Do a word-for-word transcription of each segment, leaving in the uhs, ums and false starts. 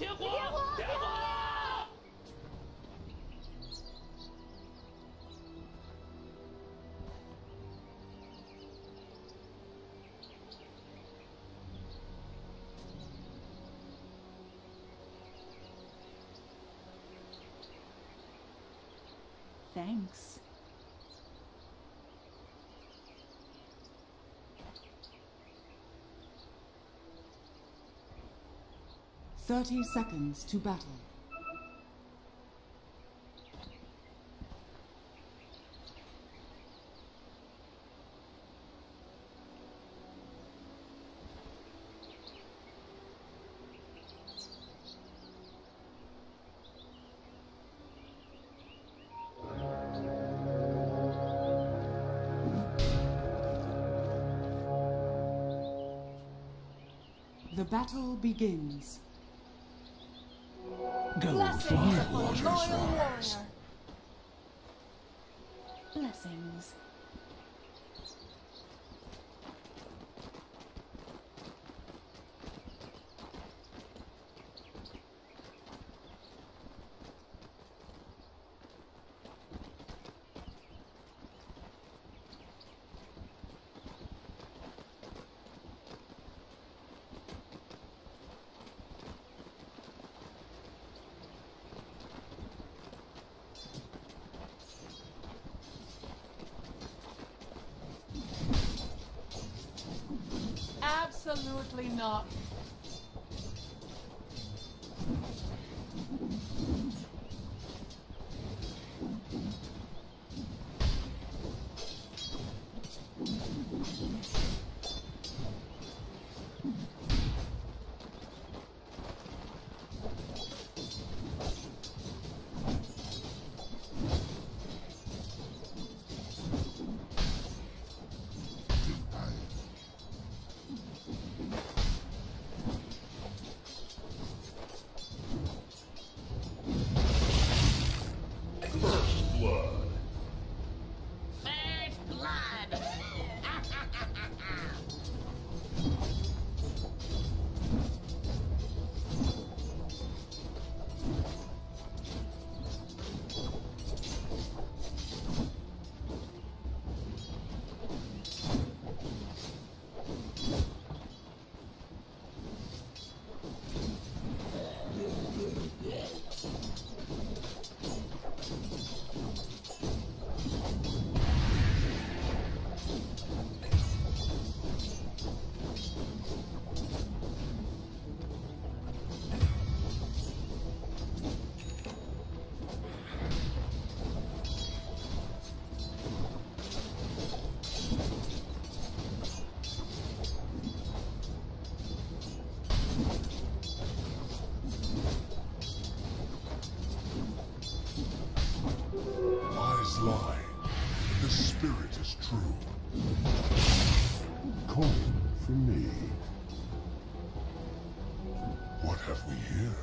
Thanks. Thirty seconds to battle. The battle begins. Go far waters rise. Blessings. Absolutely not. Lie. The spirit is true. Calling for me. What have we here?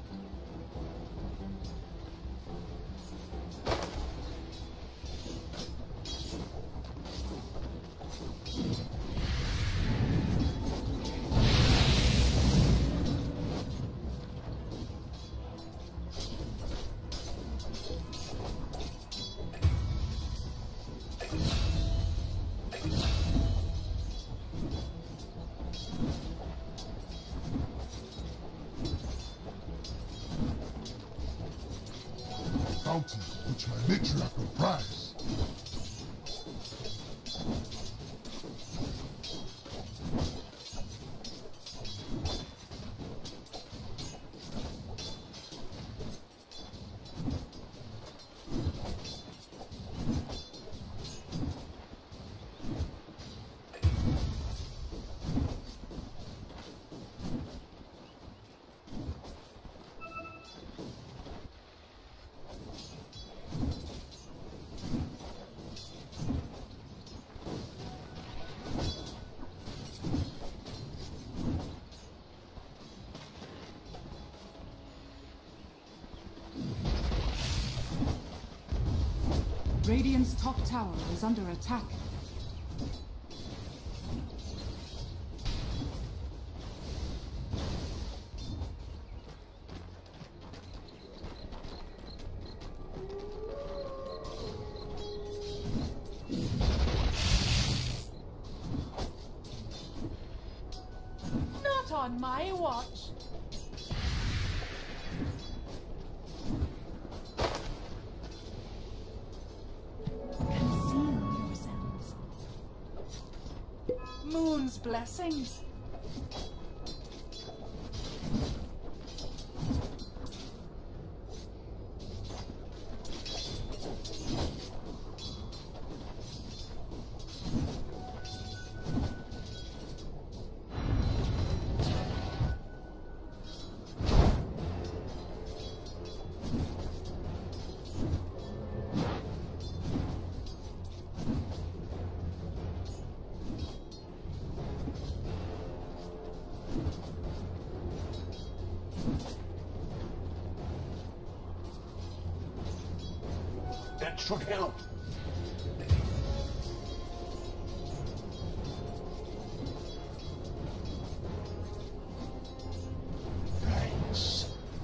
Fountain, which my matriarch will prize. Radiant's top tower is under attack. on my watch. Conceal yourselves. Moon's blessings. That should help. Thanks.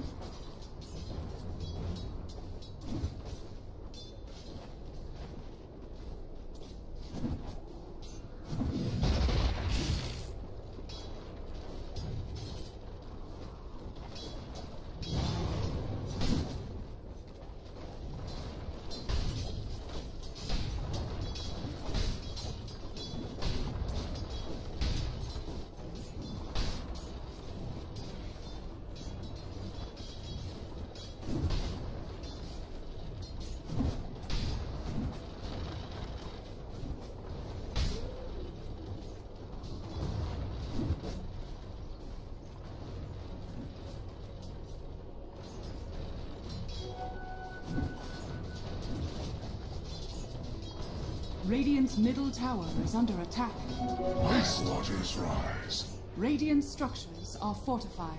Radiant's middle tower is under attack. Ice waters rise. Radiant structures are fortified.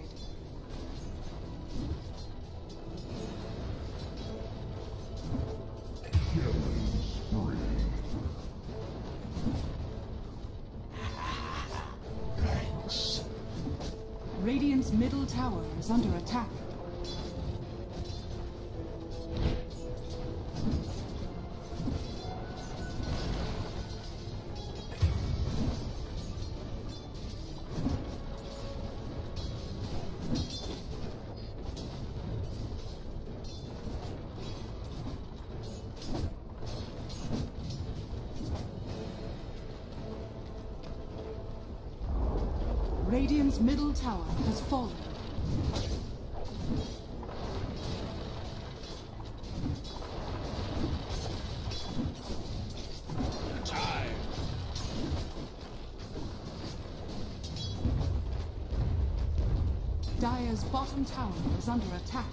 Killing spree. Thanks. Radiant's middle tower is under attack. Radiant's middle tower has fallen. Time. Dire's bottom tower is under attack.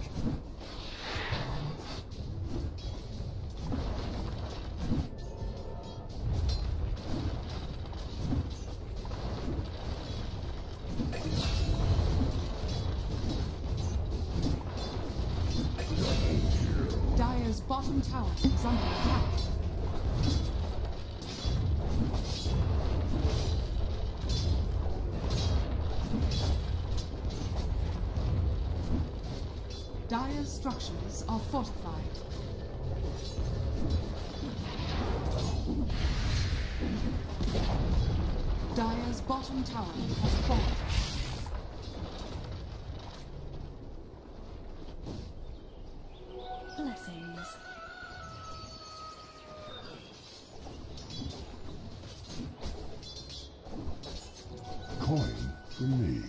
Dire's bottom tower is under attack. Dire's structures are fortified. Dire's bottom tower has fallen. Blessings. Coin for me.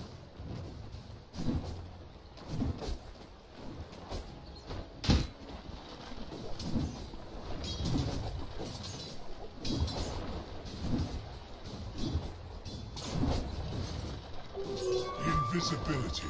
Invisibility.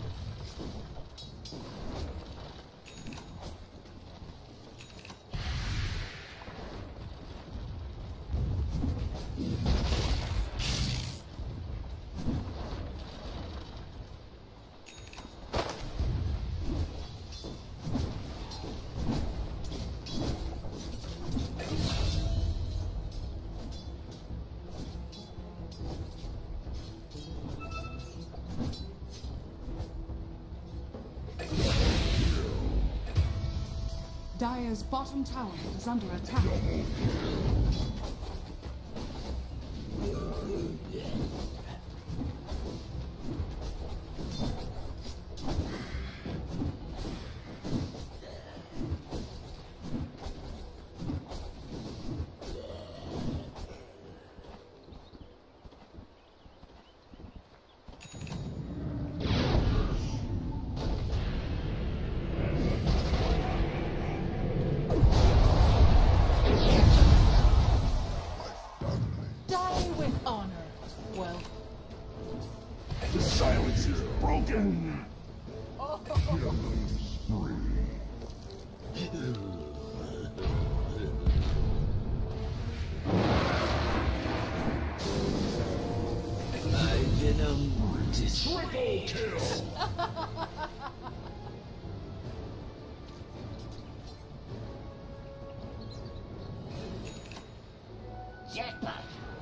Dire's bottom tower is under attack. Killing spree. My venom Triple kill. jackpot.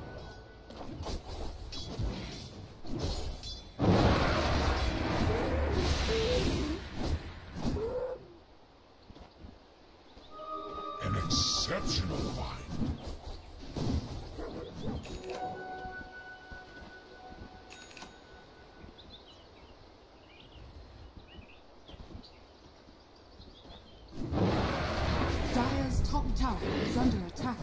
An exceptional find. Dire's top tower is under attack.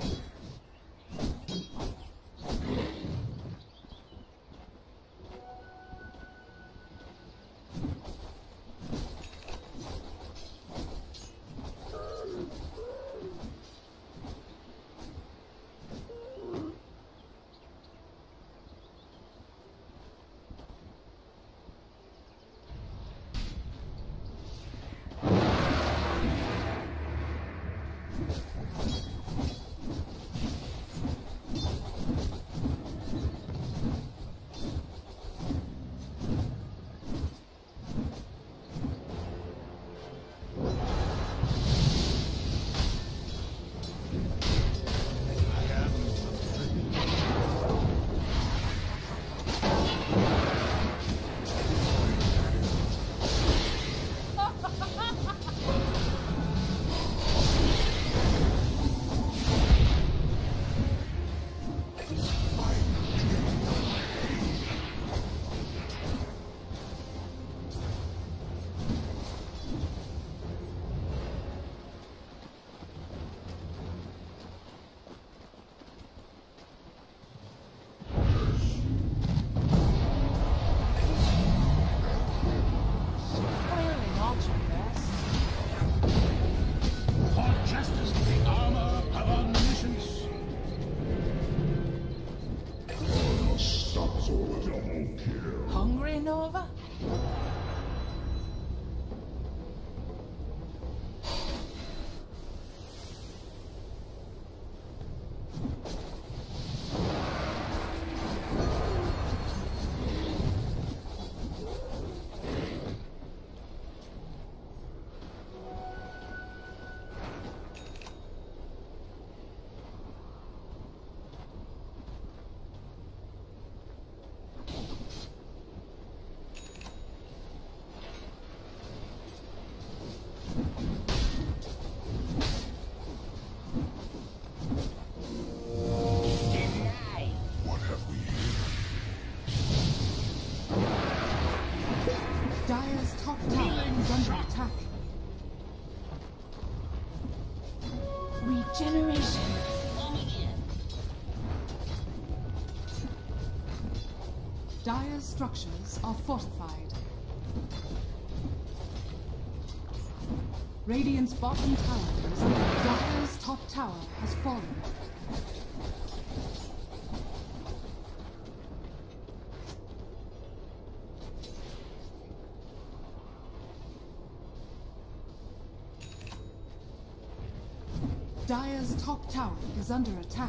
Clearly not your best. For justice, the armor of omniscience. Unstoppable double kill. Hungry, Nova? What have we here? Dire's top tower is under attack. Regeneration. Dire's structures are fortified. Radiant's bottom tower is under Dire's top tower has fallen. Dire's top tower is under attack.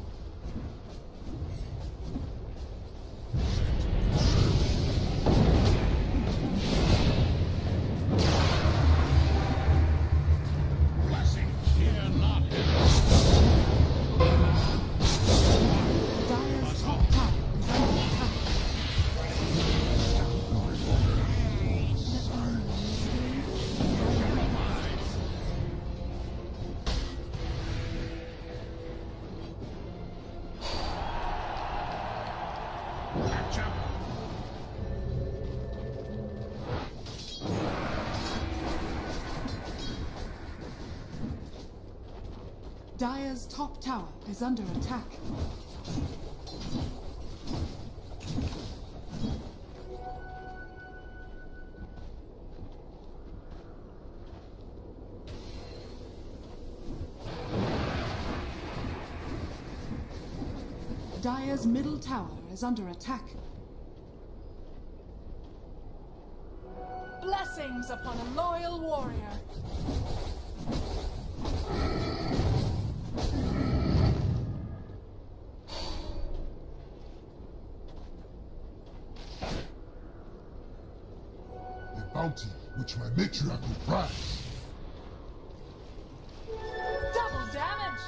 Blessing, fear not. Dire's top tower is under attack. Catch up. Dire's top tower is under attack. Dire's middle tower is under attack. Blessings upon a loyal warrior. The bounty which my matriarch will prize. Double damage!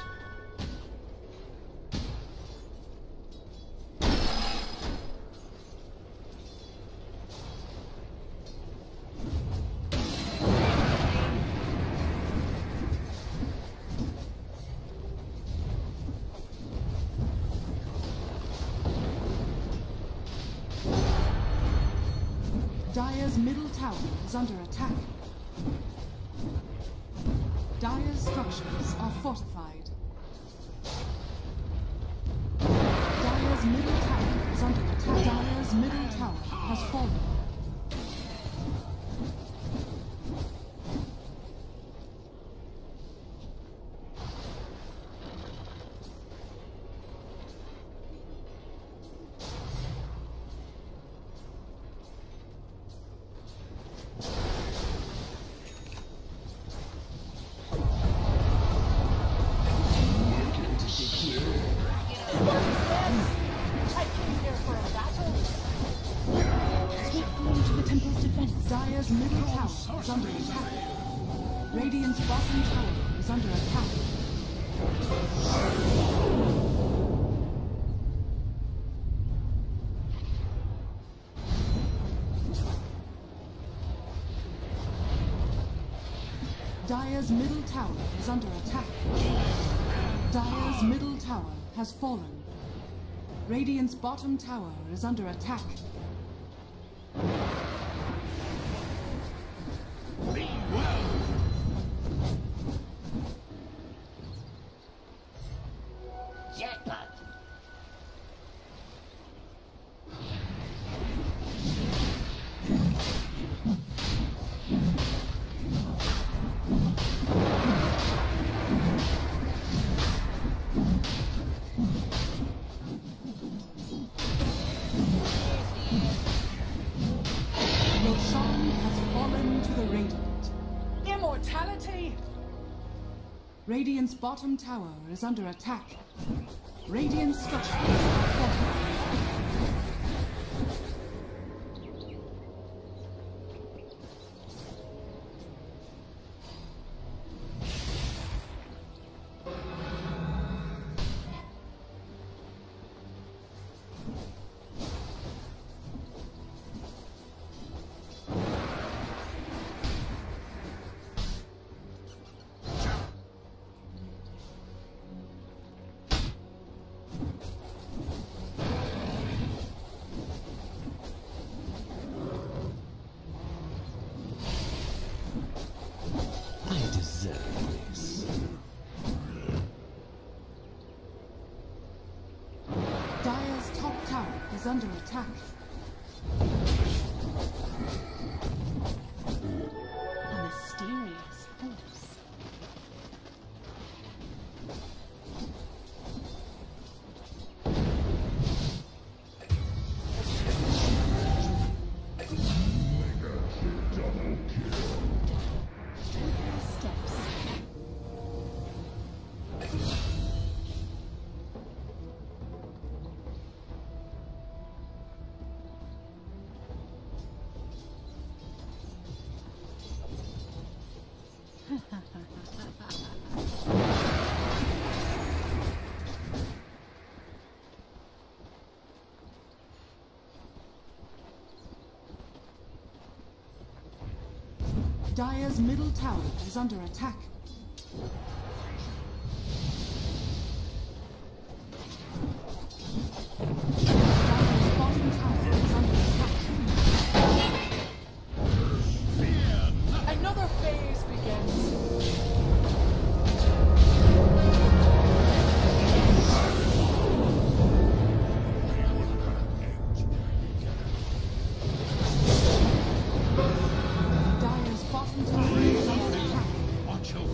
Dire's middle tower is under attack. Dire's structures are fortified. Dire's middle tower is under attack. Dire's middle tower has fallen. I came here for a battle. Take them to the temple's defense. Dire's middle tower is under attack. Radiant's bottom tower is under attack. Dire's middle tower is under attack. Dire's middle tower has fallen. Radiant's bottom tower is under attack. Be well. Jackpot. Roshan has fallen to the Radiant. Immortality! Radiant's bottom tower is under attack. Radiant structures are fortified. I deserve this. Dire's top tower is under attack. A mysterious force. Steps. Dire's middle tower is under attack. Dire's bottom tower is under attack. Another phase begins. Dire's bottom tower is under attack. Watch your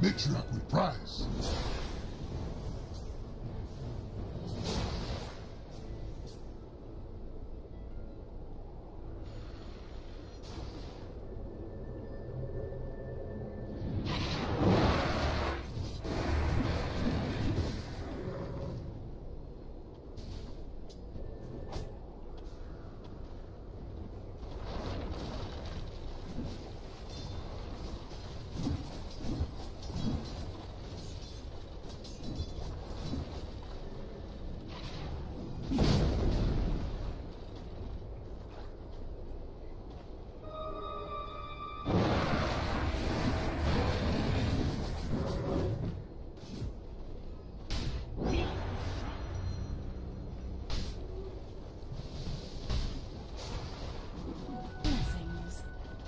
matriarch would prize. Blessings.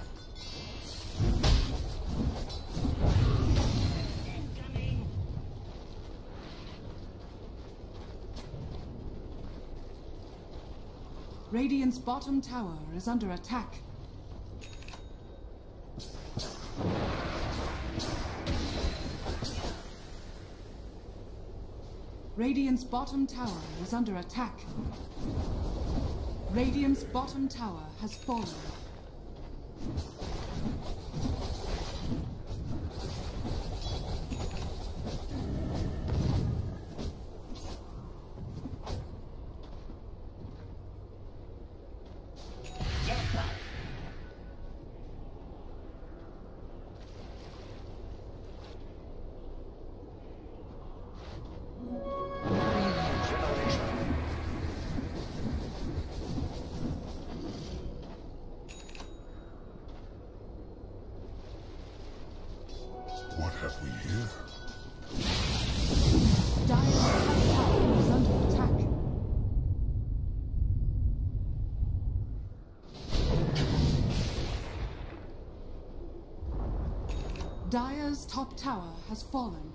Radiant's bottom tower is under attack. Radiant's bottom tower is under attack. Radiant's bottom tower has fallen. Jackpot. What have we here? Dire's top tower is under attack. Dire's top tower has fallen.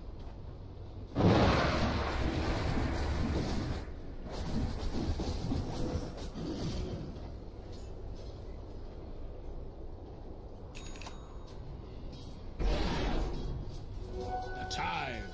The tide.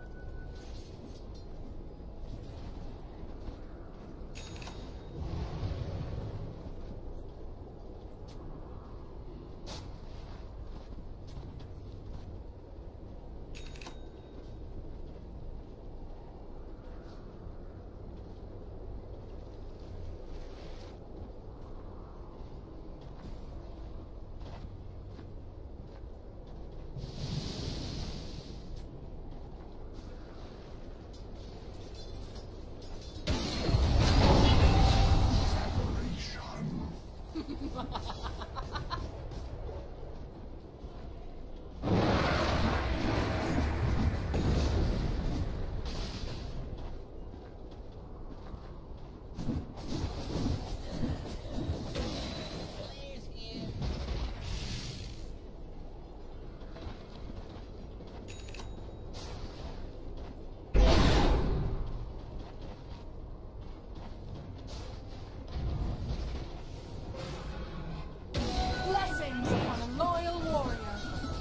Blessings upon a loyal warrior.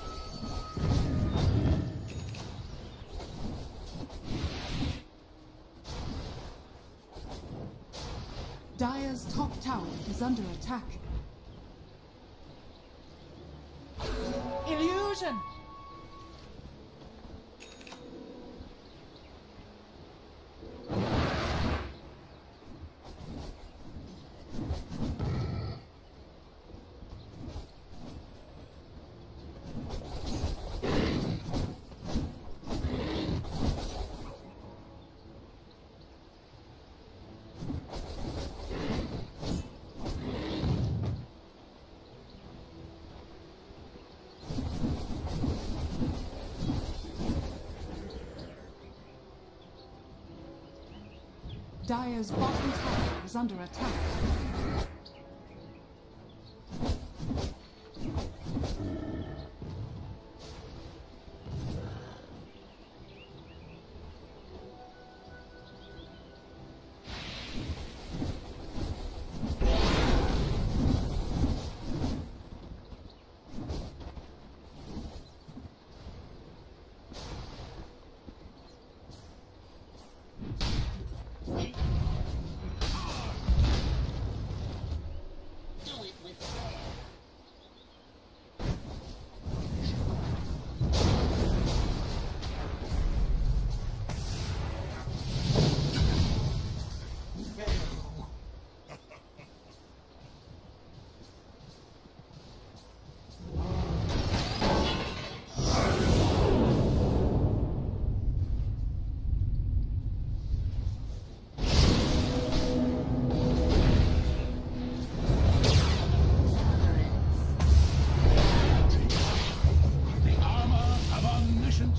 Dire's top tower is under attack. Illusion. Dire's bottom tower is under attack.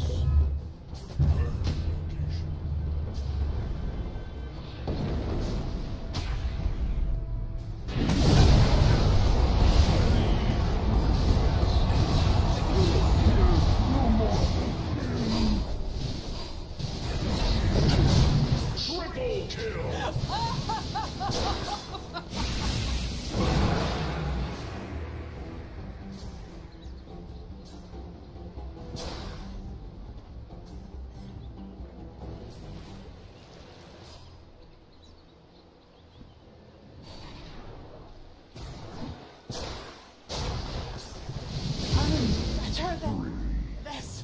Better than this.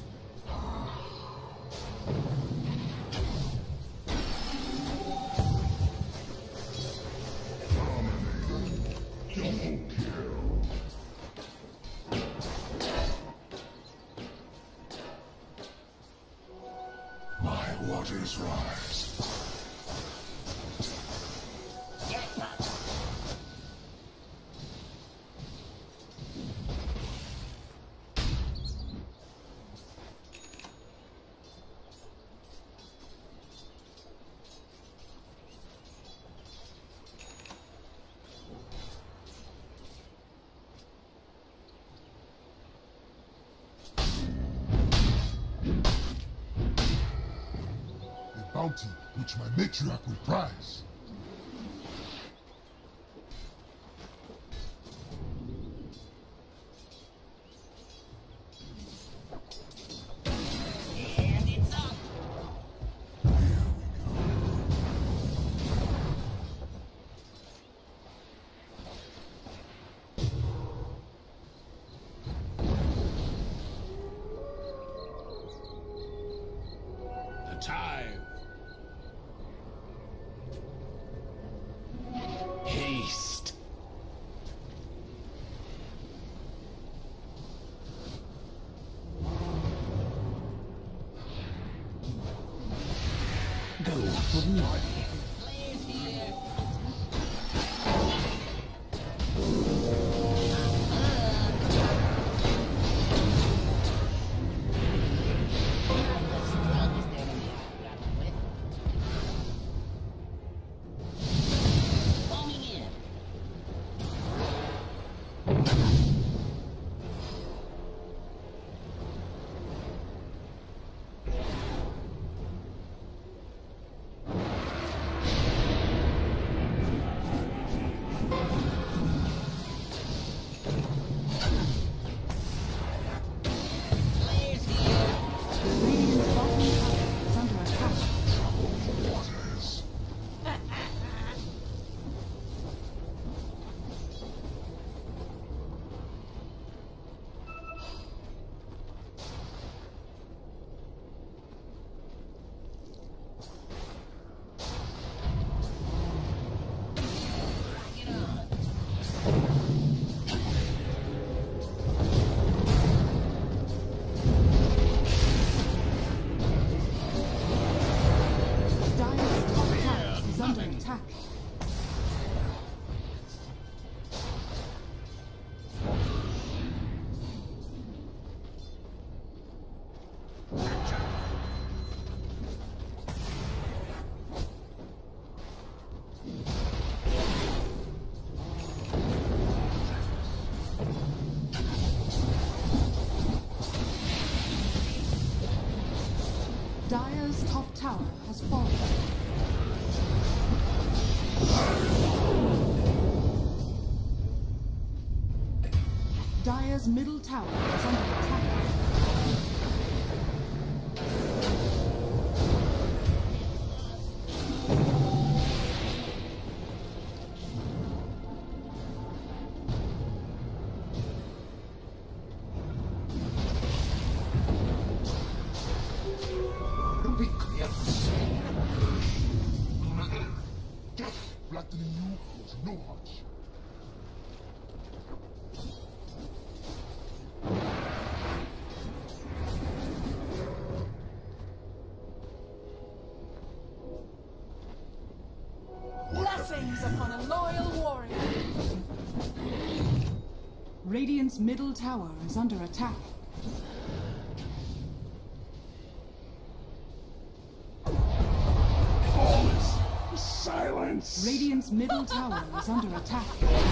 My waters rise. Jackpot. A bounty which my matriarch will prize. And it's up. The tithe. Haste. Go for me. Players here. Not the strongest enemy I've grappled with. Foaming in. Players here. Radiant's bottom tower is under attack. Waters. Bring it on. Dire's top tower is under attack. Dire's top tower has fallen. Dire's middle tower is under attack. Be clear. Death flattening you was no hunch. Blessings upon a loyal warrior. Radiant's middle tower is under attack. Silence! Radiant's middle tower is under attack.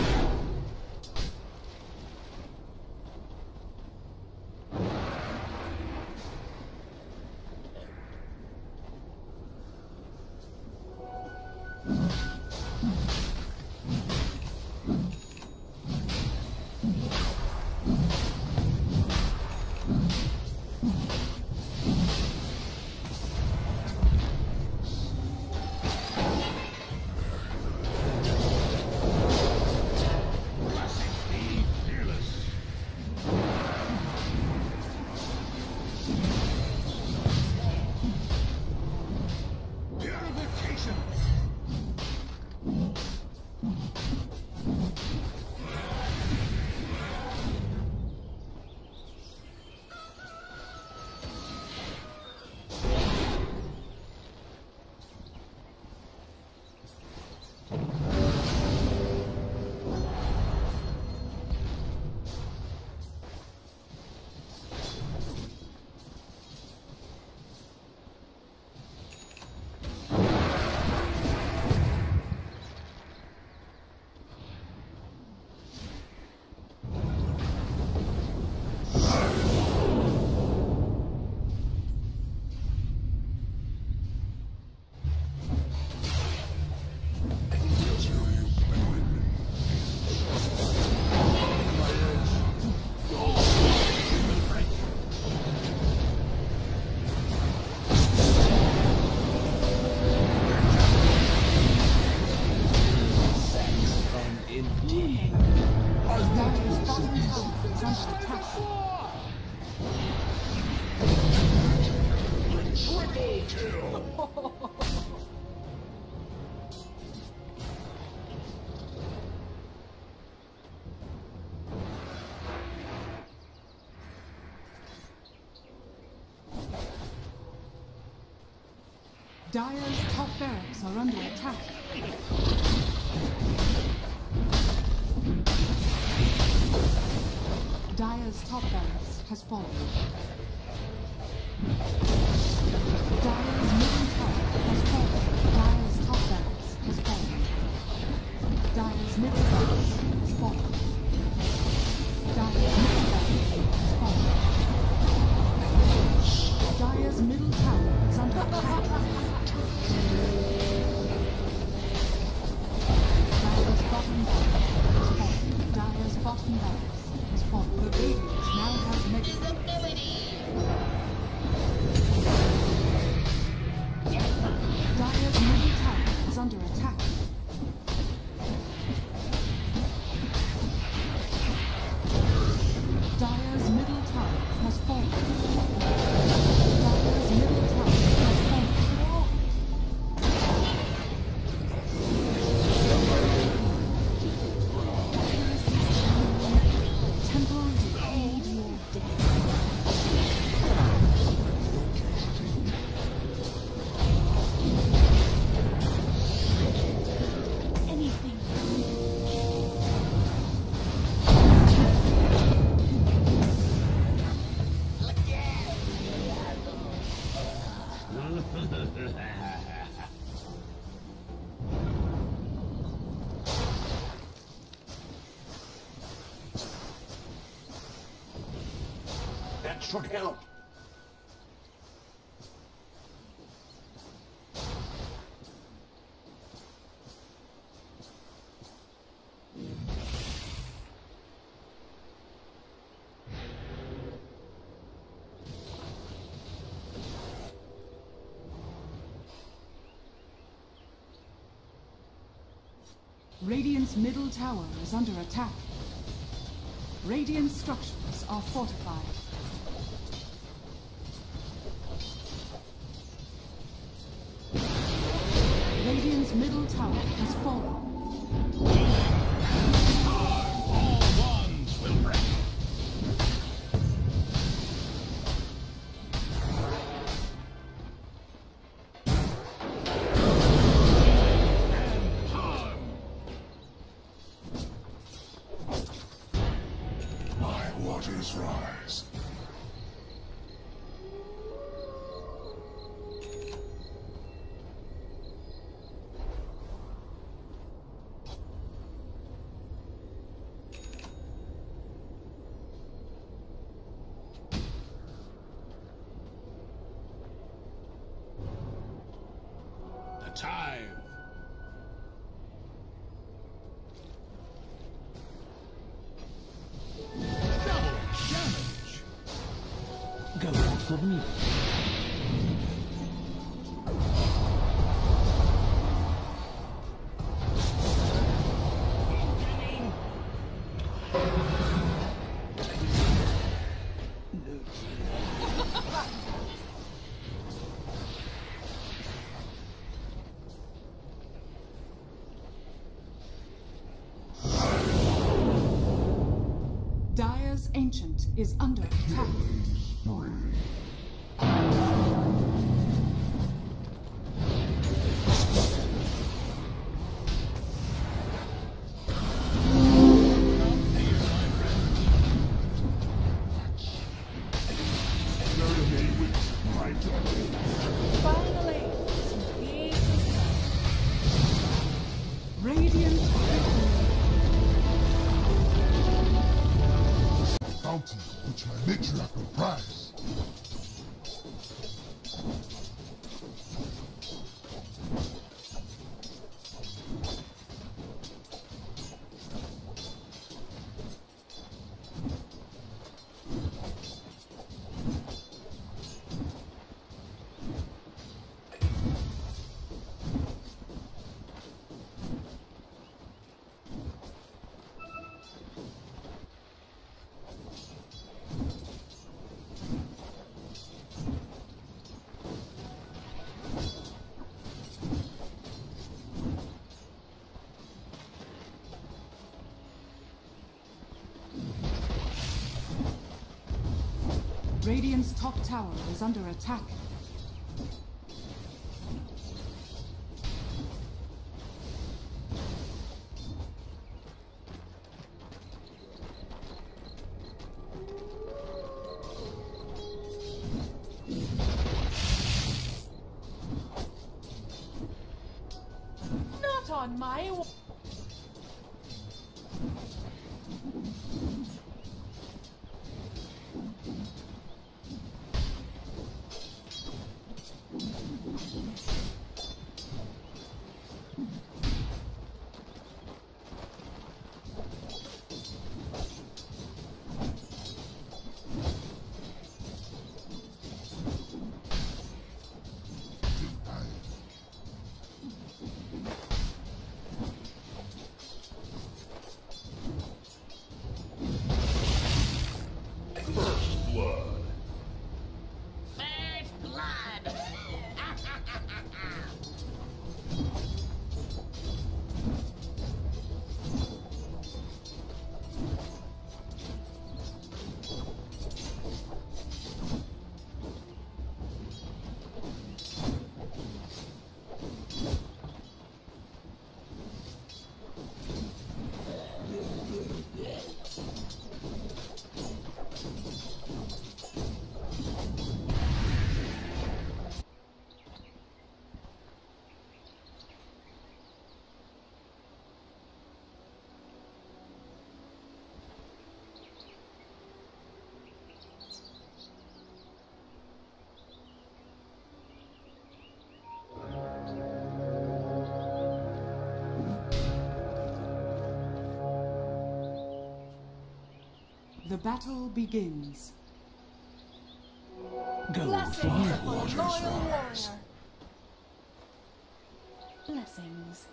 Dire's top barracks are under attack. Dire's top barracks has fallen. Dire's middle tower has fallen. Dire's top barracks has fallen. Dire's middle barracks has fallen. Dire's middle barracks has fallen. Dire's middle tower is under attack. Dire's bottom barracks has fallen. Dire's bottom barracks has fallen. The Radiant now has mega. Dire's middle tower is under attack. Dire's middle tower has fallen. Dire's middle tower has fallen. Temple decayed your death. Anything. That should help. Radiant's middle tower is under attack. Radiant structures are fortified. Radiant's middle tower has fallen. All ones will break. And harm. My waters rise. of me. Dire's Ancient is under attack. Finally, some peace and love. Radiant Bounty, which my matriarch will prize. Radiant's top tower is under attack. Not on my wa- First blood. First blood! The battle begins. Go Blessings fly. upon a loyal warrior. Blessings.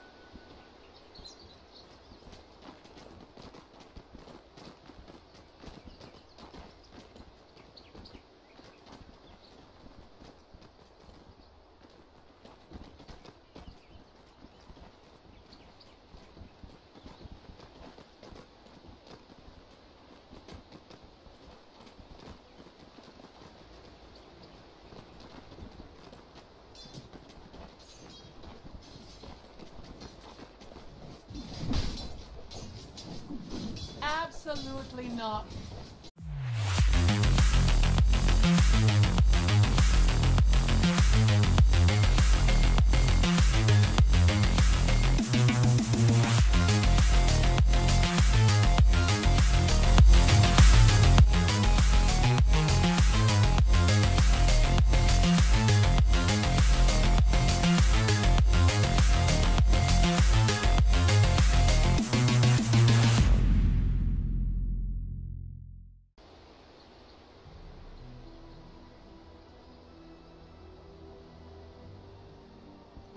Absolutely not.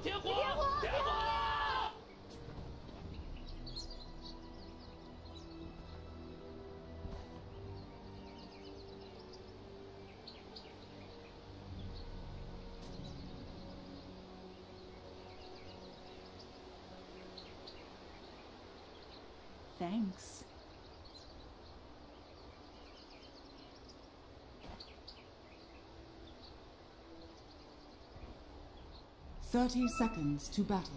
天火！天火！ Thanks. Thirty seconds to battle.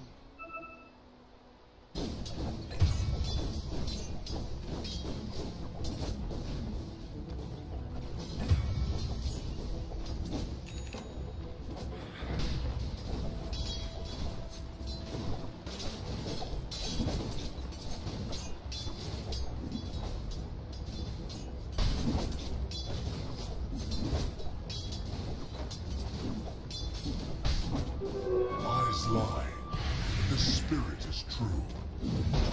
Lie. The spirit is true.